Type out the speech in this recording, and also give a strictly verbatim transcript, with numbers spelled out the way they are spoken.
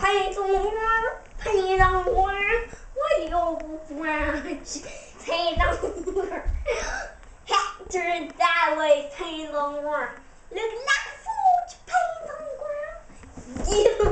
配种花，配上花，我又不管配上花，还是单位配上花，那老夫就配上花，一路